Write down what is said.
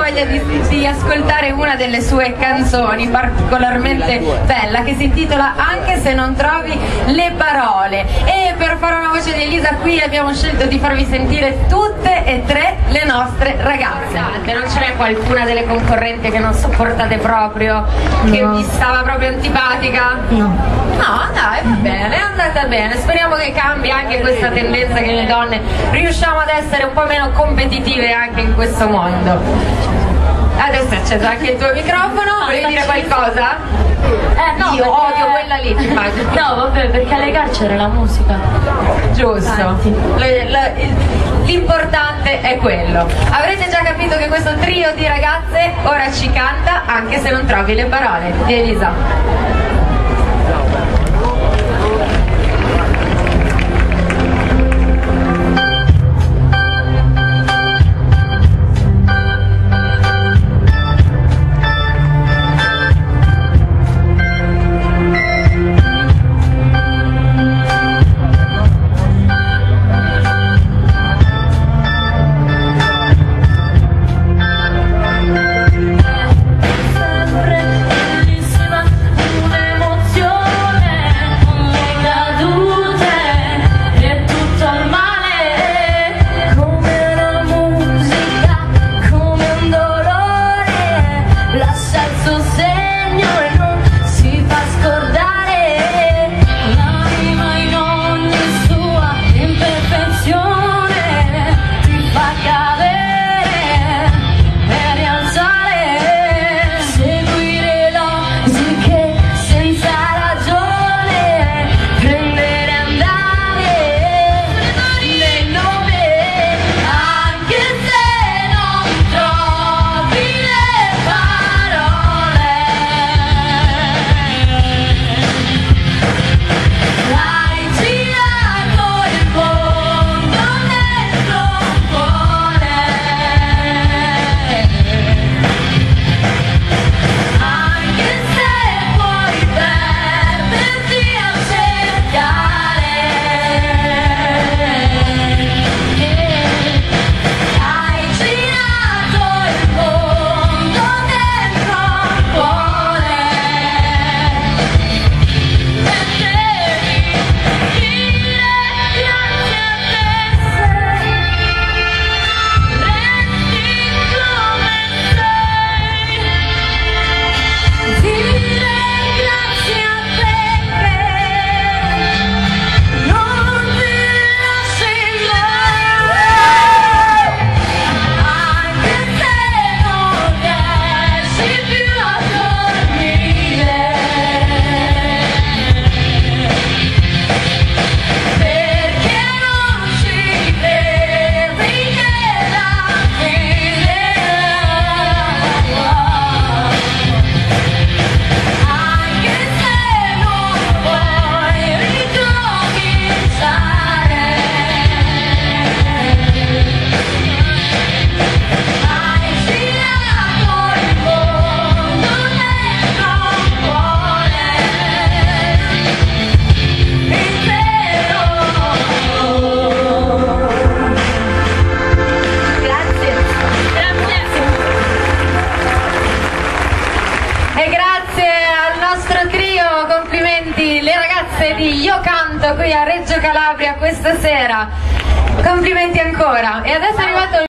voglia di ascoltare una delle sue canzoni particolarmente bella, che si intitola Anche se non trovi le parole. E per fare una voce di Elisa qui abbiamo scelto di farvi sentire tutte e tre le nostre ragazze. Non ce n'è qualcuna delle concorrenti che non sopportate proprio, che vi stava proprio antipatica? No. No, dai, va bene, è andata bene. Speriamo che cambi anche questa tendenza, che le donne riusciamo ad essere un po' meno competitive anche in questo mondo. Adesso è acceso anche il tuo microfono, volevi dire qualcosa? No, io odio quella lì, immagino. No, vabbè, perché alle gare c'era la musica. Giusto. L'importante è quello. Avrete già capito che questo trio di ragazze ora ci canta Anche se non trovi le parole di Elisa. Di Io Canto qui a Reggio Calabria questa sera. Complimenti ancora. E adesso è arrivato